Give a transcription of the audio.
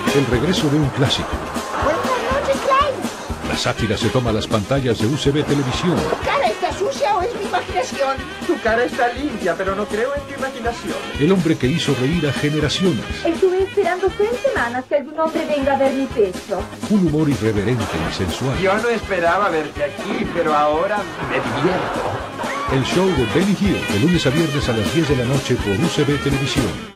El regreso de un clásico. Buenas noches, Clyde. La sátira se toma las pantallas de UCB Televisión. ¿Tu cara está sucia o es mi imaginación? Tu cara está limpia, pero no creo en tu imaginación. El hombre que hizo reír a generaciones. Estuve esperando 6 semanas que algún hombre venga a ver mi pecho. Un humor irreverente y sensual. Yo no esperaba verte aquí, pero ahora me divierto. El show de Benny Hill, de lunes a viernes a las 10 de la noche por UCB Televisión.